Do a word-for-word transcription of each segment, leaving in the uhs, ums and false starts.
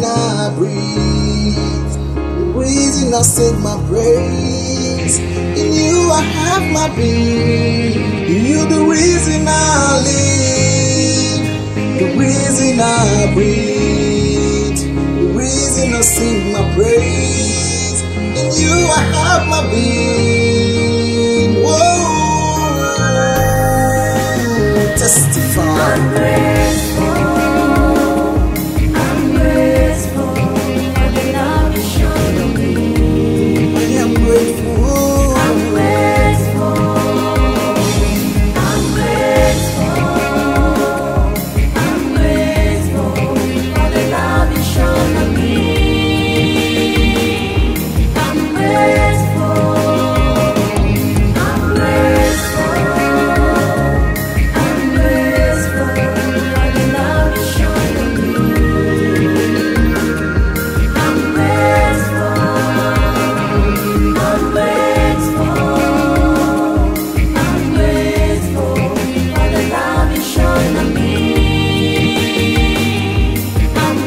I breathe, the reason I sing my praise. In you I have my being. In you the reason I live, the reason I breathe, the reason I sing my praise. In you I have my being. Whoa, testify. I'm grateful. I'm grateful for the love you showed me. I am grateful. I'm grateful. I'm grateful. I'm grateful for the love you showed me. I'm grateful. I'm grateful. I'm grateful for the love you showed me. I'm grateful. I'm grateful. I'm grateful for the love you showed me. I'm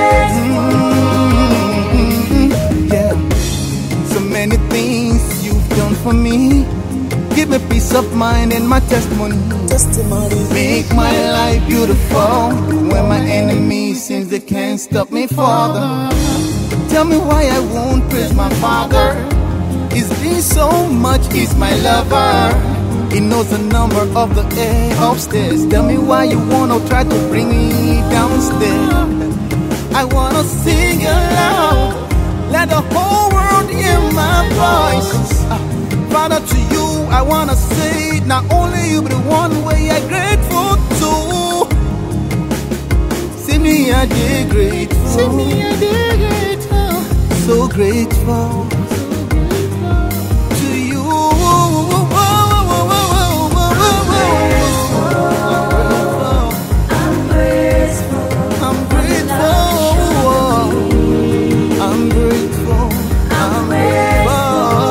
grateful. Yeah, so many things you've done for me. Give me peace of mind and my testimony. Testimony. Make my life beautiful. When my enemies seems they can't stop me, Father. Tell me why I won't praise my Father. He's been so much, he's my lover. He knows the number of the air upstairs. Tell me why you wanna try to bring me downstairs. I wanna sing your love, let the whole world hear my voice. Uh, Father, to you I wanna say, not only you but the one way I'm grateful to. See me, I did grateful. See me, I did grateful. So grateful to you. I'm grateful. I'm grateful. I'm grateful. I'm grateful.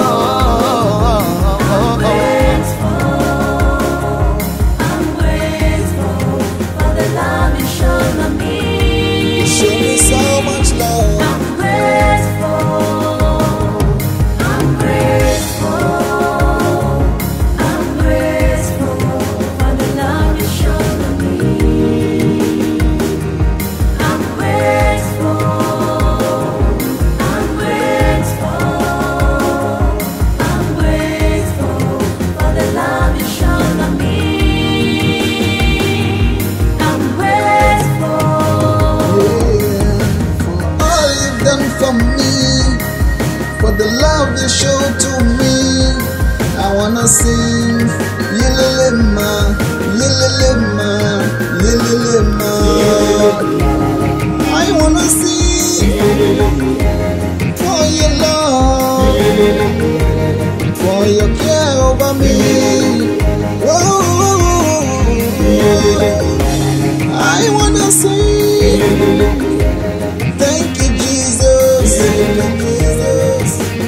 I'm grateful for the love you showed me. You show me so much love. I'm grateful. I'm grateful. I'm grateful for the love you showed me. I'm grateful. I'm grateful. I'm grateful for the love you showed me. I'm grateful. Yeah, for all you've done for me, for the love you showed to me. I wanna sing Yelelema, Yelelema, Yelelema. I wanna sing for your love, for your care over me. Whoa, I wanna sing. Thank you, Jesus. Thank you, Jesus.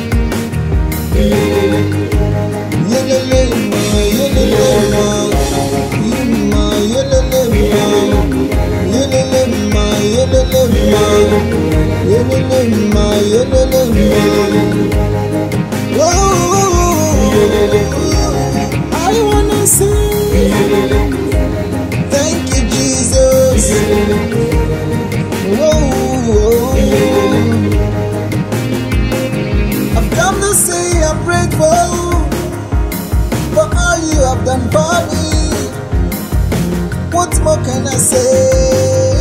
Yelelema, yelelema, yelelema, yelelema, yelelema, yelelema, yelelema, yelelema. Whoa, I wanna sing. Thank you, Jesus. Whoa, I've come to say I'm grateful for all you have done for me. What more can I say?